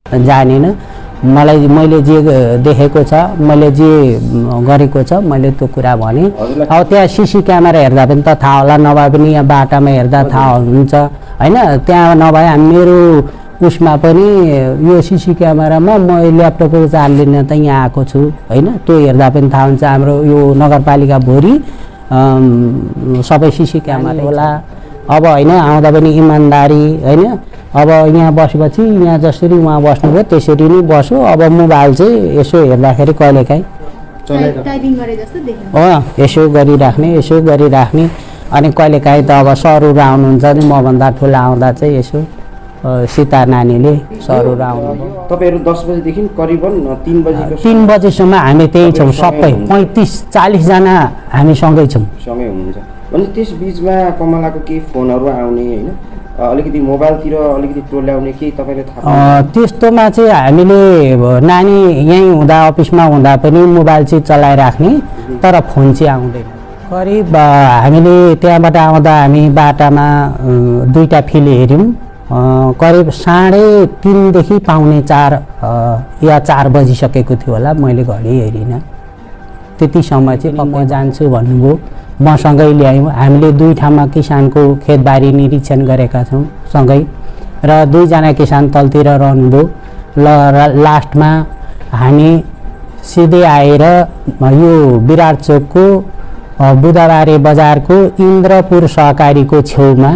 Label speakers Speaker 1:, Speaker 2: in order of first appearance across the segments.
Speaker 1: जानेन। मैले जे देखेको छ, मैले जे गरेको छ, मैले त्यो कुरा भने। अब त्यहाँ सीसी क्यामेरा हेर्दा पनि त थाहा होला, नभए पनि यहाँ बाटामा हेर्दा थाहा हुन्छ हैन। त्यहाँ नभए मेरो उसमा पनि यो सीसी क्यामेरामा म ल्यापटपको चार्ज लिन त यहाँ आएको छु हैन। त्यो हेर्दा पनि थाहा हुन्छ। हाम्रो यो नगरपालिका भोरि सबै सीसी क्यामेरा होला। अब हैन आउँदा पनि इमानदारी हैन। अब यहाँ बसेपछि यहाँ जसरी उहाँ बस्नुभयो त्यसरी नै बस्यो। अब मोबाइल चाहिँ यसो हेर्दाखेरि कहिलेकाहीँ
Speaker 2: टाइपिङ गरे जस्तो देख्नु
Speaker 1: यसो गरिराख्ने अनि कहिलेकाहीँ त अब सरहरू आउनुहुन्छ नि मभन्दा ठुला आउँदा चाहिँ यसो सीता नानीले सरहरू आउनु।
Speaker 3: तपाईहरु 10 बजेदेखि करिबन
Speaker 1: 3 बजेसम्म हामी त्यही छौँ। सबै 35-40 जना हामी सँगै छौँ।
Speaker 3: सँगै हुनुहुन्छ भने त्यस बीचमा कमलाको के फोनहरू आउने हैन, अलिकति मोबाइलतिर अलिकति टोल्याउने के तपाईले थाहा
Speaker 1: त्यस्तोमा चाहिँ हामीले नानी यहीँ हुँदा अफिसमा हुँदा पनि मोबाइल चाहिँ चलाइराख्ने, तर फोन चाहिँ आउँदैन। करिब हामीले त्यहाँबाट आउँदा हामी बाटामा 2टा फिल्म हेऱ्यौँ। करिब 3:30 देखि 4:45 या 4 बजिसकेको थियो होला, मैले घडी हेरिनँ। त्यतिसम्म चाहिँ म जान्छु भन्नुभयो, मसँगै ल्यायौँ। हामीले 2 ठाउँमा किसानको खेतबारी निरीक्षण गरेका छौँ सँगै र 2 जना किसान तलतिर रहनुभयो। लास्टमा हामी सिधै आएर यो विराट चोकको बुधबारे बजारको इन्द्रपुर सहकारीको छेउमा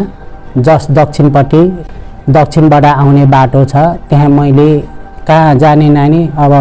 Speaker 1: दक्षिणबाट आउने बाटो छ। त्यहाँ मैले कहाँ जाने नानी,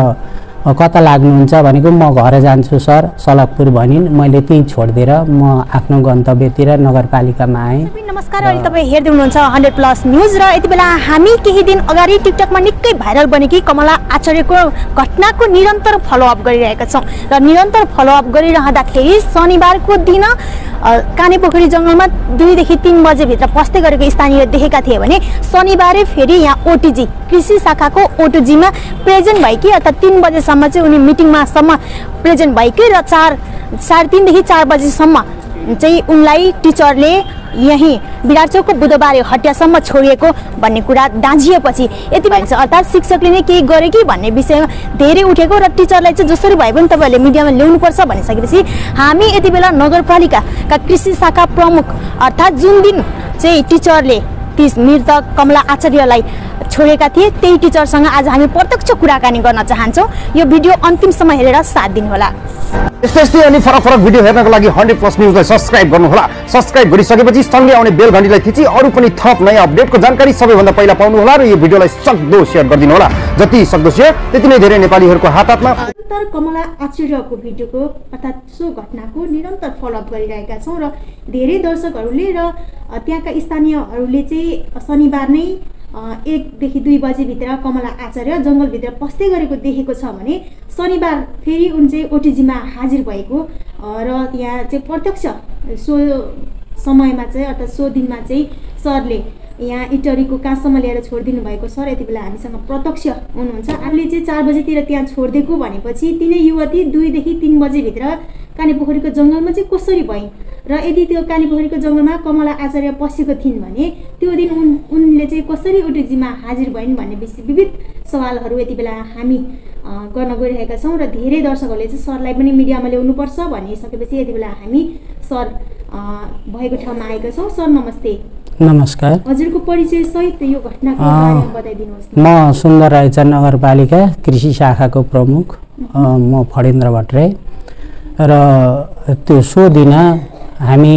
Speaker 1: अब कता लाग्नुहुन्छ भनेको म घर जान्छु सर सलकपुर भनिन्। मैले त्यही छोडिदिएर म आफ्नो गन्तव्यतिर नगरपालिकामा आएँ।
Speaker 2: नमस्कार, अहिले तपाईँ हेर्दै हुनुहुन्छ 100+ न्युज र यति बेला हामी केही दिन अगाडि टिकटकमा निकै भाइरल बनेकी कमला आचार्यको घटनाको निरन्तर फलोअप गरिरहेका छौँ र निरन्तर फलोअप गरिरहँदाखेरि शनिबारको दिन कानेपोखरी जङ्गलमा 2 देखि 3 बजेभित्र पस्दै गरेको स्थानीय देखेका थिए भने शनिबारै फेरि यहाँ ओटिजी कृषि शाखाको ओटिजीमा प्रेजेन्ट भएकी अर्थात् 3 बजेसम्म चाहिँ उनी मिटिङमा प्रेजेन्ट भएकी र 3:30 देखि 4 बजेसम्म चाहिँ उनलाई टिचरले यही विराट चोकको बुधबारे हटियासम्म छोडिएको भन्ने कुरा दाँजिएपछि यति भन्छ, अर्थात् शिक्षकले नै केही गरे कि भन्ने विषयमा धेरै उठेको र टिचरलाई चाहिँ जसरी भए पनि तपाईँहरूले मिडियामा ल्याउनुपर्छ भनिसकेपछि हामी यति बेला नगरपालिकाका कृषि शाखा प्रमुख अर्थात् जुन दिन चाहिँ टिचरले ती मृतक कमला आचार्यलाई छोडेका थिए त्यही टिचरसँग आज हामी प्रत्यक्ष कुराकानी गर्न चाहन्छौँ। यो भिडियो अन्तिमसम्म हेरेर साथ दिनुहोला।
Speaker 3: यस्तै अनि फरक भिडियो हेर्नको लागि 100+ न्युजलाई सब्स्क्राइब गर्नुहोला। सब्स्क्राइब गरिसकेपछि सँगै आउने बेल घण्टीलाई थिची अरू पनि थप नयाँ अपडेटको जानकारी सबैभन्दा पहिला पाउनु होला र यो भिडियोलाई सक्दो शेयर गरिदिनु होला। जति सक्दो शेयर त्यति नै धेरै नेपालीहरूको हातमा।
Speaker 2: कमला आचार्यको भिडियोको अर्थात् सो घटनाको निरन्तर फलोअप गरिरहेका छौँ र धेरै दर्शकहरूले र त्यहाँका स्थानीयहरूले चाहिँ शनिबार नै 1 देखि 2 बजेभित्र कमला आचार्य जङ्गलभित्र पस्दै गरेको देखेको छ भने शनिबार फेरि उन चाहिँ ओटिजीमा हाजिर भएको र त्यहाँ चाहिँ प्रत्यक्ष सो समयमा चाहिँ अर्थात् सो दिनमा चाहिँ सरले यहाँ इटरीको काँसम्म ल्याएर छोडिदिनु भएको सर यति बेला हामीसँग प्रत्यक्ष हुनुहुन्छ। हामीले चाहिँ 4 बजेतिर त्यहाँ छोडिदिएको भनेपछि तिनै युवती 2 देखि 3 बजेभित्र कानेपोखरीको जङ्गलमा चाहिँ कसरी भइन् र यदि त्यो कानेपोखरीको जङ्गलमा कमला आचार्य पसेको थिइन् भने त्यो दिन उनले चाहिँ कसरी ओटिजीमा हाजिर भइन् भन्ने विविध सवालहरू यति बेला हामी गर्न गइरहेका छौँ र धेरै दर्शकहरूले चाहिँ सरलाई पनि मिडियामा ल्याउनुपर्छ भनिसकेपछि यति बेला हामी सर भएको ठाउँमा आएका छौँ। सर नमस्ते।
Speaker 1: नमस्कार।
Speaker 2: हजुरको परिचय सहित यो घटनाको बारेमा बताइदिनुहोस्।
Speaker 1: म सुन्दर रायचा नगरपालिका कृषि शाखाको प्रमुख म फणेन्द्र भट्टराई र त्यो सो दिन हामी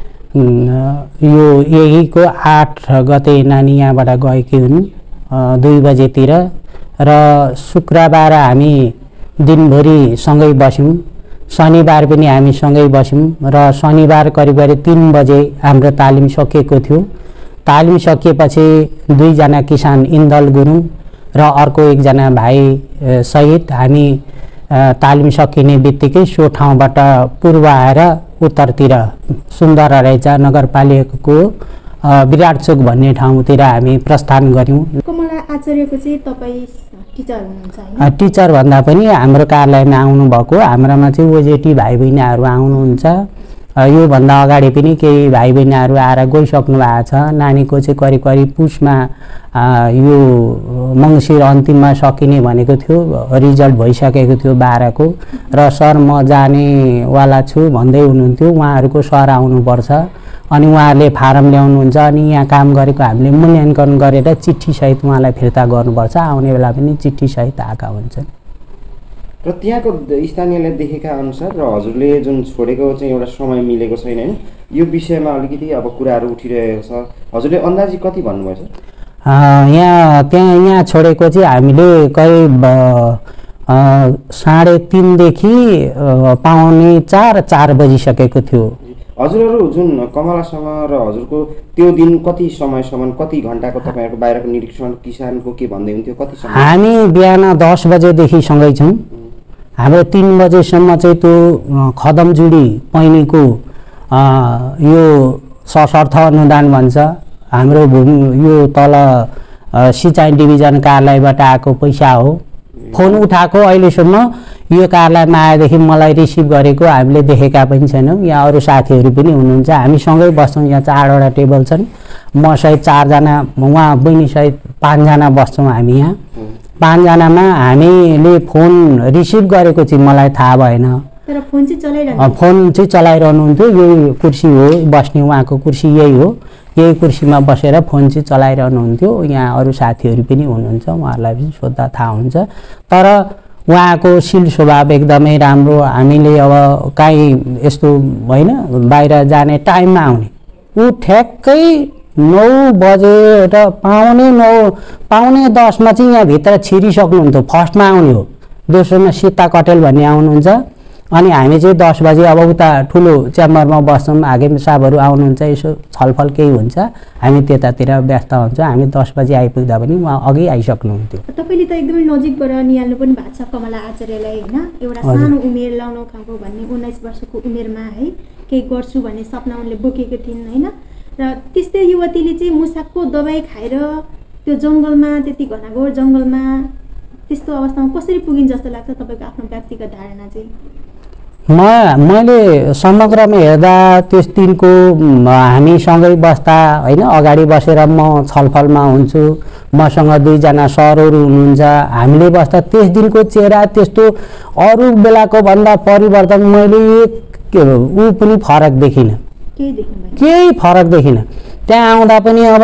Speaker 1: यो यहीको 8 गते नानी यहाँबाट गएकी हुन् 2 बजेतिर र शुक्रबार हामी दिनभरि सँगै बस्यौँ। शनिबार पनि हामी सँगै बस्यौँ र शनिबार करिब 3 बजे हाम्रो तालिम सकिएको थियो। तालिम सकिएपछि 2 जना किसान इन्दल गुरुङ र अर्को 1 जना भाइ सहित हामी तालिम सकिने बित्तिकै सो ठाउँबाट पूर्व आएर उत्तरतिर सुन्दर रायचा नगरपालिकाको विराट चोक भन्ने ठाउँतिर हामी प्रस्थान गऱ्यौँ।
Speaker 2: कमला आचार्यको चाहिँ तपाईँ टिचर हुनुहुन्छ?
Speaker 1: टिचर भन्दा पनि हाम्रो कार्यालयमा आउनुभएको, हाम्रोमा चाहिँ ओजेटी भाइ बहिनीहरू आउनुहुन्छ योभन्दा अगाडि पनि केही भाइ बहिनीहरू आएर गइसक्नु भएको छ। नानीको चाहिँ करिब करिब पुसमा यो मङ्सिर अन्तिममा सकिने भनेको थियो, रिजल्ट भइसकेको थियो 12 को। र सर म जानेवाला छु भन्दै हुनुहुन्थ्यो। उहाँहरूको सर आउनुपर्छ अनि उहाँहरूले फारम ल्याउनुहुन्छ अनि यहाँ काम गरेको हामीले मूल्याङ्कन गरेर चिठीसहित उहाँलाई फिर्ता गर्नुपर्छ। आउने बेला पनि चिठीसहित आएका हुन्छन्।
Speaker 3: र त्यहाँको स्थानीयले देखेका अनुसार र हजुरले जुन छोडेको चाहिँ एउटा समय मिलेको छैन हैन, यो विषयमा अलिकति अब कुराहरू उठिरहेको छ। हजुरले अन्दाजी कति भन्नुभयो सर? यहाँ छोडेको चाहिँ हामीले करिब 3:30 देखि पाउने 4 बजिसकेको थियो। हजुरहरू जुन कमलासँग र हजुरको त्यो दिन कति समयसम्म कति घण्टाको तपाईहरुको बाहिरको निरीक्षण किसानको के भन्दै हुन्थ्यो कति समय? हामी
Speaker 1: बिहान 10 बजेदेखि सँगै छौँ। हाम्रो 3 बजेसम्म चाहिँ त्यो खदमजुडी पैनीको यो सशर्त अनुदान भन्छ हाम्रो भूमि यो तल सिँचाइ डिभिजन कार्यालयबाट आएको पैसा हो। फोन उठाएको अहिलेसम्म यो कार्यालयमा आएदेखि मलाई रिसिभ गरेको हामीले देखेका पनि छैनौँ। यहाँ अरू साथीहरू पनि हुनुहुन्छ, हामी सँगै बस्छौँ। यहाँ 4वटा टेबल छन्, म सहित 4 जना, उहाँ बहिनी सहित 5 जना बस्छौँ हामी यहाँ। 5 जनामा हामीले फोन रिसिभ गरेको चाहिँ मलाई थाहा भएन।
Speaker 2: तर फोन
Speaker 1: चाहिँ चलाइरहनुहुन्थ्यो। यही कुर्सी हो बस्ने, उहाँको कुर्सी यही हो, यही कुर्सीमा बसेर फोन चाहिँ चलाइरहनुहुन्थ्यो। यहाँ अरू साथीहरू पनि हुनुहुन्छ, उहाँहरूलाई पनि सोद्धा थाहा हुन्छ। तर उहाँको शील स्वभाव एकदमै राम्रो। हामीले अब काहीँ यस्तो होइन बाहिर जाने टाइममा आउने, ऊ ठ्याक्कै 9 बजेर पाउने 10मा चाहिँ यहाँ भित्र छिरिसक्नुहुन्थ्यो। फर्स्टमा आउने हो, दोस्रोमा सीता कटेल भन्ने आउनुहुन्छ अनि हामी चाहिँ 10 बजे अब उता ठुलो च्याम्बरमा बस्छौँ। हाकिम साहबहरू आउनुहुन्छ, यसो छलफल केही हुन्छ, हामी त्यतातिर व्यस्त हुन्छौँ। हामी 10 बजे आइपुग्दा पनि उहाँ अघि आइसक्नुहुन्थ्यो।
Speaker 2: तपाईँले त एकदमै नजिकबाट निहाल्नु पनि भएको छ कमला आचार्यलाई होइन। एउटा सानो उमेर लाउनु खाएको भन्ने 19 वर्षको उमेरमा है केही गर्छु भन्ने सपना उनले बोकेको थिइन् होइन। र त्यस्तै युवतीले चाहिँ मुसाको दबाई खाएर त्यो जङ्गलमा, त्यति घनघोर जङ्गलमा त्यस्तो अवस्थामा कसरी पुगिन् जस्तो लाग्छ तपाईँको आफ्नो व्यक्तिगत धारणा चाहिँ?
Speaker 1: मैले समग्रमा हेर्दा त्यस दिनको हामी सँगै बस्दा होइन, अगाडि बसेर म छलफलमा हुन्छु, मसँग 2 जना सरहरू हुनुहुन्छ, हामीले बस्दा त्यस दिनको चेहरा त्यस्तो अरू बेलाको भन्दा परिवर्तन मैले ऊ पनि फरक देखिनँ, केही फरक देखिनँ। त्यहाँ आउँदा पनि अब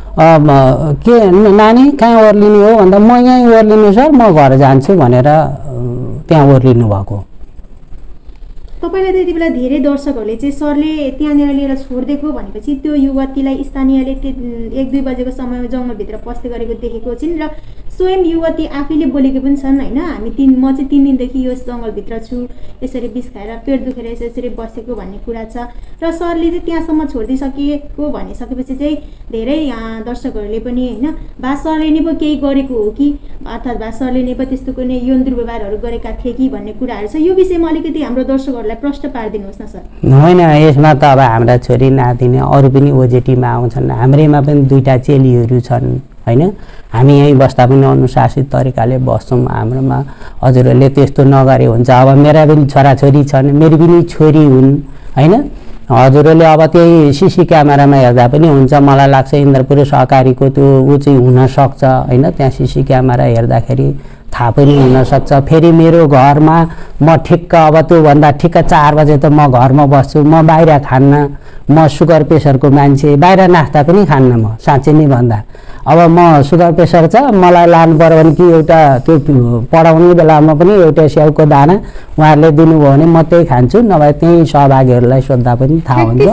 Speaker 1: के नानी कहाँ ओर्लिने हो भन्दा म यहीँ ओर्लिनु सर, म घर जान्छु भनेर त्यहाँ ओर्लिनु भएको।
Speaker 2: तपाईँलाई त यति बेला धेरै दर्शकहरूले चाहिँ सरले त्यहाँनिर लिएर छोडिदिएको भनेपछि त्यो युवतीलाई स्थानीयले 1-2 बजेको समयमा जङ्गलभित्र पस्दै गरेको देखेको छिन् र स्वयं युवती आफैले बोलेको पनि छन् होइन। म चाहिँ 3 दिनदेखि यो जङ्गलभित्र छु, यसरी विष खाएर पेट दुखेर यसरी बसेको भन्ने कुरा छ। र सरले चाहिँ त्यहाँसम्म छोडिदिइसकेको भनिसकेपछि चाहिँ धेरै दर्शकहरूले पनि होइन बा सरले नै पो केही गरेको हो कि, अर्थात् बा सरले नै पो त्यस्तो कुनै यौन दुर्व्यवहारहरू गरेका थिए कि भन्ने कुराहरू छ। यो विषयमा अलिकति हाम्रो दर्शकहरूलाई प्रश्न पारिदिनुहोस् न सर।
Speaker 1: होइन, यसमा त अब हाम्रा छोरी नातिनी अरू पनि ओजेटीमा आउँछन्, हाम्रैमा पनि 2टा चेलीहरू छन् होइन। हामी यहीँ बस्दा पनि अनुशासित तरिकाले बस्छौँ। हाम्रोमा हजुरहरूले त्यस्तो नगरे हुन्छ। अब मेरा पनि छोराछोरी छन्, मेरी पनि छोरी हुन् होइन। हजुरहरूले अब त्यही सीसी क्यामेरामा हेर्दा पनि हुन्छ, मलाई लाग्छ इन्द्रपुर सहकारीको त्यो ऊ चाहिँ हुनसक्छ होइन। त्यहाँ सीसी क्यामेरा हेर्दाखेरि थाहा पनि हुनसक्छ। फेरि मेरो घरमा म ठिक्क अब त्योभन्दा ठिक्क 4 बजे त म घरमा बस्छु, म बाहिर खान्न। म सुगर प्रेसरको मान्छे, बाहिर नास्ता पनि खान्न म साँच्चै नै भन्दा। अब म सुगर प्रेसर छ, मलाई लानु पर्यो भने कि एउटा त्यो पढाउने बेलामा पनि एउटा स्याउको दाना उहाँहरूले दिनुभयो भने म त्यही खान्छु, नभए त्यही सहभागीहरूलाई सोद्धा पनि थाहा हुन्छ।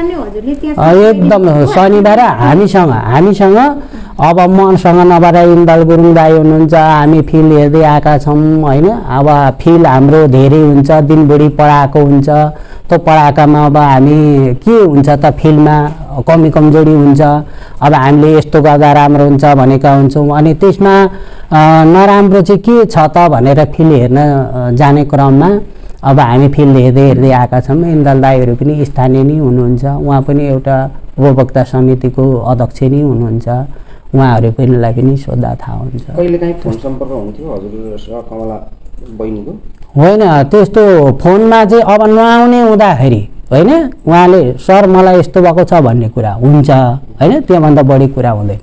Speaker 1: एकदम शनिबार हामीसँग अब मसँग नभएर इन्दल गुरुङ दाई हुनुहुन्छ, हामी फिल्ड हेर्दै आएका छौँ होइन। अब फिल्ड हाम्रो धेरै हुन्छ, दिनभरि पढाएको हुन्छ। त्यो पढाएकामा अब हामी के हुन्छ त फिल्डमा कमी कमजोरी हुन्छ। अब हामीले यस्तो गर्दा राम्रो हुन्छ भनेका हुन्छौँ, अनि त्यसमा नराम्रो चाहिँ के छ त भनेर फिल्ड हेर्न जाने क्रममा अब हामी फिल्ड हेर्दै आएका छौँ। इन्दल दाईहरू पनि स्थानीय नै हुनुहुन्छ, उहाँ पनि एउटा उपभोक्ता समितिको अध्यक्ष नै हुनुहुन्छ। उहाँहरू पनि सोद्धा थाहा हुन्छ।
Speaker 3: कहिलेकाहीँ फोन सम्पर्क हुन्थ्यो हजुरसँग कमला बहिनीको?
Speaker 1: होइन, त्यस्तो फोनमा चाहिँ अब नआउने हुँदाखेरि होइन उहाँले सर मलाई यस्तो भएको छ भन्ने कुरा हुन्छ होइन, त्योभन्दा बढी कुरा हुँदैन।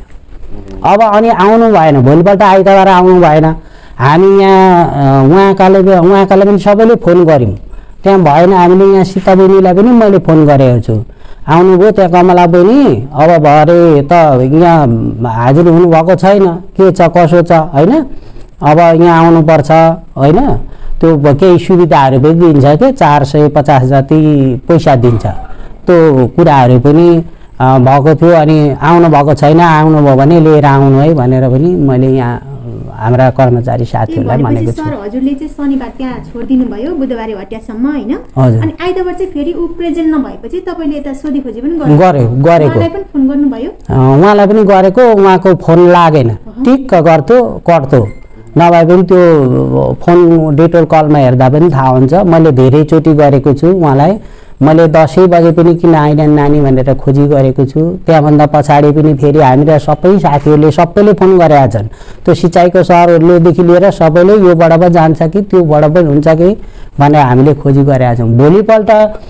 Speaker 1: अब अनि आउनु भएन, भोलिपल्ट आइतबार आउनु भएन, हामी यहाँ उहाँकाले पनि सबैले फोन गऱ्यौँ, त्यहाँ भएन। हामीले यहाँ सीता बहिनीलाई पनि मैले फोन गरेको छु, आउनुभयो त्यहाँ कमला बहिनी, अब भरे त यहाँ हाजिर हुनुभएको छैन, के छ कसो छ होइन, अब यहाँ आउनुपर्छ होइन, त्यो केही सुविधाहरू पनि दिन्छ क्या, 450 जति पैसा दिन्छ, त्यो कुराहरू पनि भएको थियो। अनि आउनु भएको छैन, आउनुभयो भने लिएर आउनु है भनेर पनि मैले यहाँ हाम्रा कर्मचारी साथीहरूलाई भनेको छु।
Speaker 2: सर हजुरले चाहिँ शनिबार त्यहाँ छोडिदिनु भयो, बुधबारे हटियासम्म होइन, अनि आइतबार चाहिँ फेरि ऊ प्रेजेन्ट नभएपछि तपाईँले यता सोधीखोजी पनि गरेको, उहाँलाई पनि फोन गर्नुभयो?
Speaker 1: उहाँलाई पनि गरेको, उहाँको फोन लागेन, टिक्क गर्थ्यो कट्थ्यो, नभए पनि त्यो फोन डिटेल कलमा हेर्दा पनि थाहा हुन्छ। मैले धेरैचोटि गरेको छु उहाँलाई, मैले 10 बजे पनि किन आएनन् नानी भनेर खोजी गरेको छु। त्यहाँभन्दा पछाडि पनि फेरि हामीलाई सबै साथीहरूले सबैले फोन गरेका छन्, त्यो सिँचाइको सरहरूलेदेखि लिएर सबैले योबाट पो जान्छ कि त्योबाट पनि हुन्छ कि भनेर हामीले खोजी गरेका छौँ। भोलिपल्ट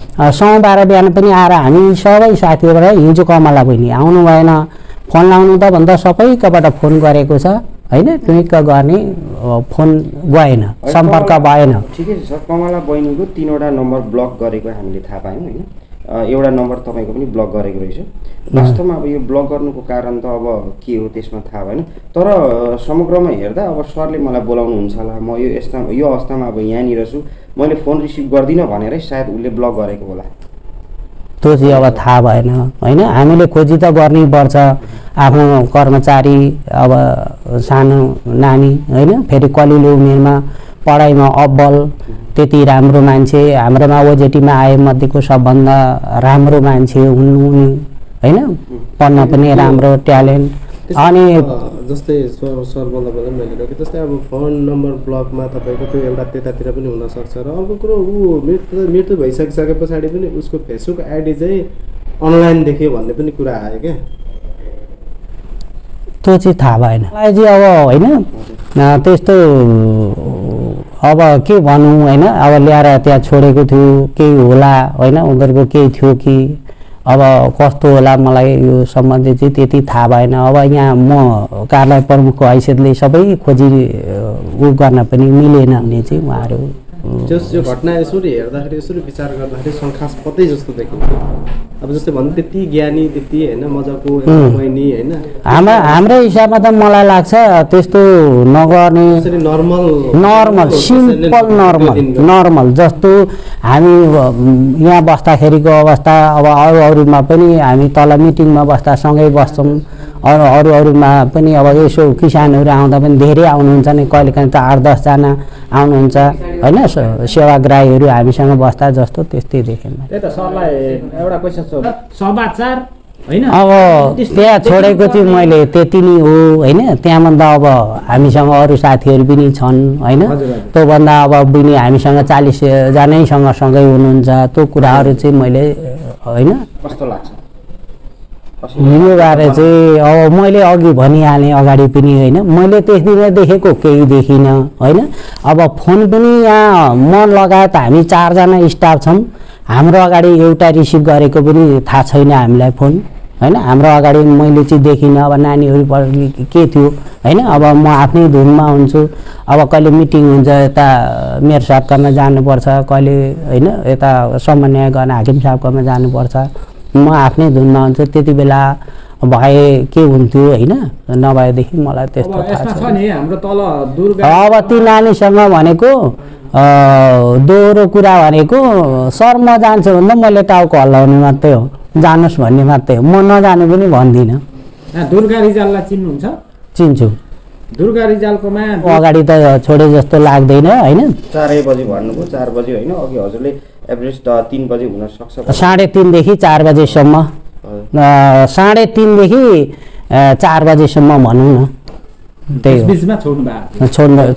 Speaker 1: सोमबार बिहान पनि आएर हामी सबै साथीहरूबाट हिजो कमला बहिनी आउनु भएन, फोन लाउनु त भन्दा सबैकोबाट फोन गरेको छ होइन, क्लिक गर्ने फोन गएन, सम्पर्क भएन।
Speaker 4: ठिकै छ सर, कमला बहिनीको 3वटा नम्बर ब्लक गरेको हामीले थाहा पायौँ होइन, एउटा नम्बर तपाईँको पनि ब्लक गरेको रहेछ। वास्तवमा अब यो ब्लक गर्नुको कारण त अब के हो त्यसमा थाहा भएन, तर समग्रमा हेर्दा अब सरले मलाई बोलाउनुहुन्छ होला, म यो अवस्थामा अब यहाँनिर छु, मैले फोन रिसिभ गर्दिनँ भनेरै सायद उसले ब्लक गरेको होला।
Speaker 1: त्यो चाहिँ अब थाहा भएन होइन, हामीले खोजी त गर्नै पर्छ। आफ्नो कर्मचारी अब सानो नानी होइन, फेरि कलिलो उमेरमा पढाइमा अब्बल, त्यति राम्रो मान्छे, हाम्रोमा ओजेटीमा आएमध्येको सबभन्दा राम्रो मान्छे हुनु होइन, पढ्न पनि राम्रो, ट्यालेन्ट। अनि
Speaker 5: जस्तै सर बोल्दा मैले रोकेँ, जस्तै अब फोन नम्बर ब्लकमा तपाईँको त्यो एउटा त्यतातिर पनि हुनसक्छ, र अर्को कुरो ऊ मृत्यु भइसकिसके पछाडि पनि उसको फेसबुक आइडी चाहिँ अनलाइन देख्यो भन्ने पनि कुरा आयो क्या,
Speaker 1: त्यो चाहिँ थाहा भएन मलाई चाहिँ अब होइन। त्यस्तो अब के भनौँ होइन, अब ल्याएर त्यहाँ छोडेको थियो, केही होला होइन, उनीहरूको केही थियो कि अब कस्तो होला, मलाई यो सम्बन्धी चाहिँ त्यति थाहा भएन। अब यहाँ म कार्यालय प्रमुखको हैसियतले सबै खोजी उ गर्न पनि मिलेन भने चाहिँ उहाँहरू
Speaker 5: यो घटना यसरी हेर्दाखेरि यसरी विचार गर्दाखेरि शङ्कास्पदै जस्तो देखिन्छ। अब जस्तै भन्नु त्यति ज्ञानी, त्यति होइन मजाको बहिनी होइन,
Speaker 1: हाम्रो हिसाबमा त मलाई लाग्छ त्यस्तो नगर्ने, नर्मल सिम्पल नर्मल जस्तो हामी यहाँ बस्दाखेरिको अवस्था। अब अरूमा पनि हामी तल मिटिङमा बस्दा सँगै बस्छौँ, अरूमा पनि अब यसो किसानहरू आउँदा पनि धेरै आउनुहुन्छ नि, कहिलेकाहीँ त 8-10 जना आउनुहुन्छ होइन, सेवाग्राहीहरू हामीसँग बस्दा जस्तो त्यस्तै देखेन।
Speaker 6: त्यही त सरलाई एउटा क्वेसन समाचार होइन,
Speaker 1: अब त्यहाँ छोडेको चाहिँ मैले त्यति नै हो होइन, त्यहाँभन्दा अब हामीसँग अरू साथीहरू पनि छन् होइन, त्योभन्दा अब पनि हामीसँग 40 जनासँग सँगै हुनुहुन्छ, त्यो कुराहरू चाहिँ मैले होइन
Speaker 4: कस्तो लाग्छ
Speaker 1: यो बारे चाहिँ अब मैले अघि भनिहालेँ अगाडि पनि होइन, मैले त्यस दिन देखेको केही देखिनँ होइन। अब फोन पनि यहाँ म लगायत हामी 4 जना स्टाफ छौँ, हाम्रो अगाडि एउटा रिसिभ गरेको पनि थाहा छैन हामीलाई फोन होइन, हाम्रो अगाडि मैले चाहिँ देखिनँ। अब नानीहरू के थियो होइन, अब म आफ्नै धुनमा हुन्छु, अब कहिले मिटिङ हुन्छ यता मेयर साहबकोमा जानुपर्छ, कहिले होइन यता समन्वय गर्न हाकिम साहबकोमा जानुपर्छ, म आफ्नै धुनमा हुन्छु, त्यति बेला भए के हुन्थ्यो होइन, नभएदेखि मलाई त्यस्तो थाहा छैन। अब ती नानीसँग भनेको दोहोरो कुरा भनेको सर म जान्छु भन्दा मैले टाउको हल्लाउने मात्रै हो, जानुहोस् भन्ने मात्रै हो, म नजानु पनि भन्दिनँ।
Speaker 6: दुर्गा रिजाललाई चिन्नुहुन्छ?
Speaker 1: चिन्छु।
Speaker 6: दुर्गा रिजालकोमा
Speaker 1: अगाडि त छोडे जस्तो लाग्दैन होइन।
Speaker 4: 4 बजे भन्नुभयो, 4 बजे होइन, अघि हजुरले एभरेज 3 बजे हुन सक्छ,
Speaker 1: 3:30 देखि 4 बजेसम्म, 3:30 देखि 4 बजेसम्म भनौँ न, त्यही हो।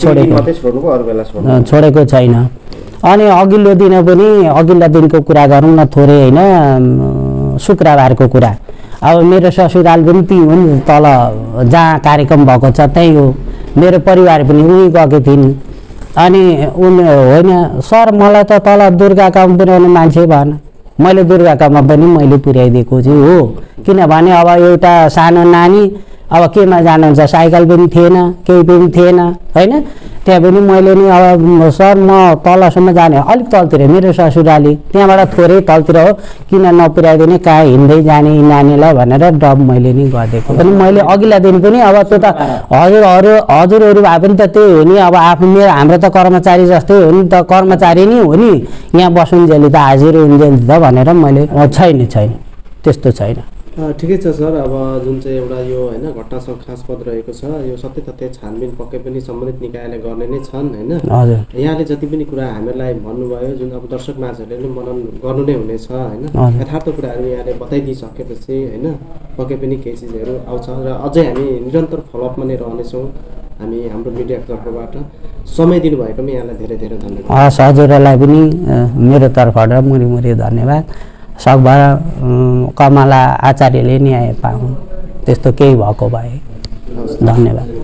Speaker 1: छोडेको छैन। अनि अघिल्लो दिन पनि अघिल्लो दिनको कुरा गरौँ न थोरै होइन, शुक्रबारको कुरा। अब मेरो ससुराल पनि त्यही हो नि, तल जहाँ कार्यक्रम भएको छ त्यही हो, मेरो परिवार पनि उहीँ गएको थिइन्। अनि होइन सर मलाई त तल दुर्गा काम पुर्याउने मान्छे भएन, मैले दुर्गाकामा पनि मैले पुर्याइदिएको छु हो। किनभने अब एउटा सानो नानी अब केमा जानुहुन्छ, साइकल पनि थिएन, केही पनि थिएन होइन। त्यहाँ पनि मैले नि अब सर म तलसम्म जाने, अलिक तलतिर मेरो ससुराली, त्यहाँबाट थोरै तलतिर हो, किन नपुर्याइदिने, कहाँ हिँड्दै जाने यी नानीलाई भनेर डब मैले नि गरिदिएको। पनि मैले अघिल्ला दिन पनि अब त्यो त हजुरहरू भए पनि त त्यही हो नि, अब आफ्नो मेरो हाम्रो त कर्मचारी जस्तै हो नि त, कर्मचारी नै हो नि, यहाँ बसुन्जेली त हाजिर हुन्जेली त भनेर मैले छैन त्यस्तो छैन।
Speaker 5: ठिकै छ सर। अब जुन चाहिँ एउटा यो होइन घटना शङ्कास्पद रहेको छ, यो सत्य तथ्य छानबिन पक्कै पनि सम्बन्धित निकायले गर्ने नै छन् होइन।
Speaker 1: हजुर,
Speaker 5: यहाँले जति पनि कुरा हामीलाई भन्नुभयो, जुन अब दर्शक माझहरूले पनि मनन गर्नु नै हुनेछ होइन, यथार्थ कुराहरू यहाँले बताइदिइसकेपछि होइन पक्कै पनि केही चिजहरू आउँछ र अझै हामी निरन्तर फलोअपमा नै रहनेछौँ। हामी हाम्रो मिडियाको तर्फबाट समय दिनुभएकोमा यहाँलाई धेरै धेरै धन्यवाद।
Speaker 1: हस्, हजुरहरूलाई पनि मेरो तर्फबाट मुरी धन्यवाद। सकभर कमला आचार्यले न्याय पाउँ त्यस्तो केही भएको भए धन्यवाद।